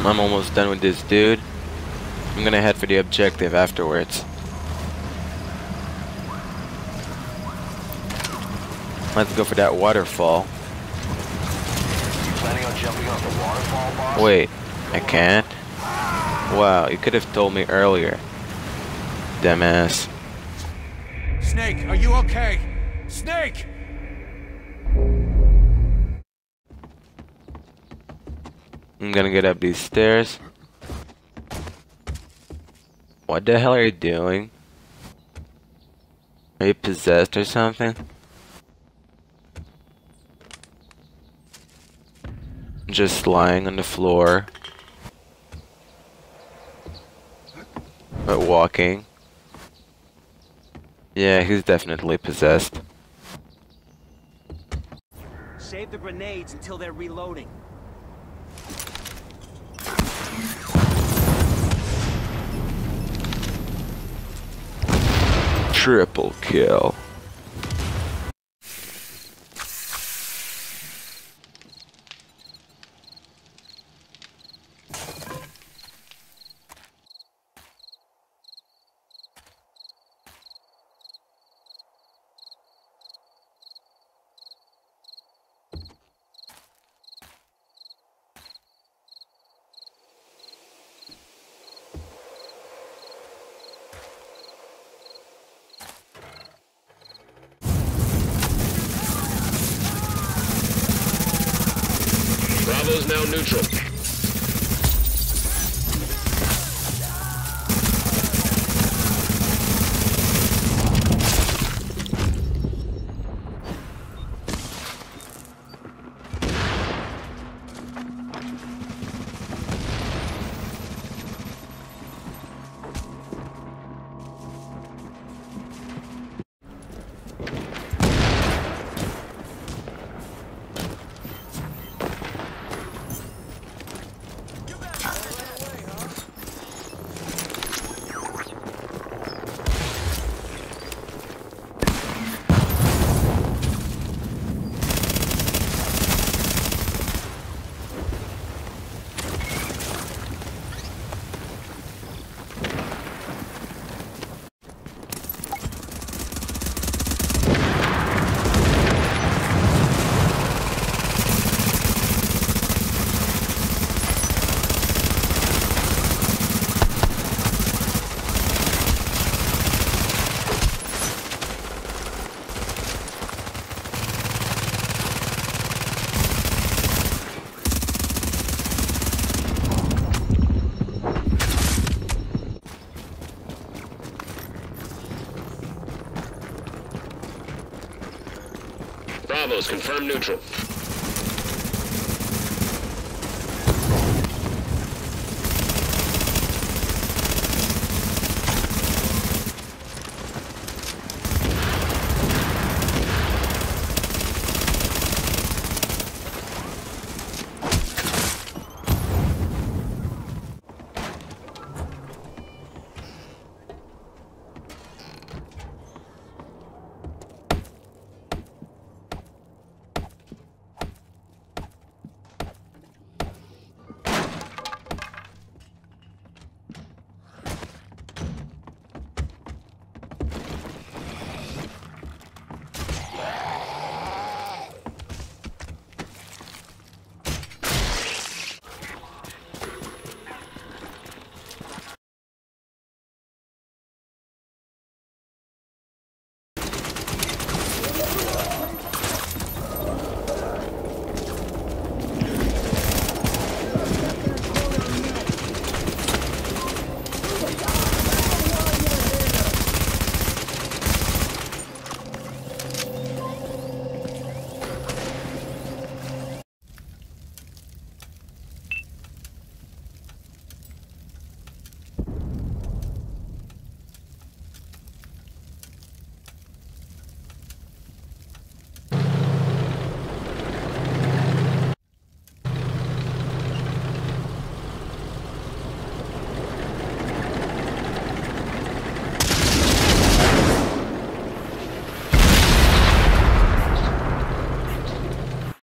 I'm almost done with this dude. I'm gonna head for the objective afterwards. Let's go for that waterfall. You planning on jumping off the waterfall, boss? Wait, I can't? Wow, you could have told me earlier. Dumbass. Snake, are you okay? Snake! I'm gonna get up these stairs. What the hell are you doing? Are you possessed or something? Just lying on the floor. But walking. Yeah, he's definitely possessed. Save the grenades until they're reloading. Triple kill. Bravo's now neutral. Bravo's confirmed neutral.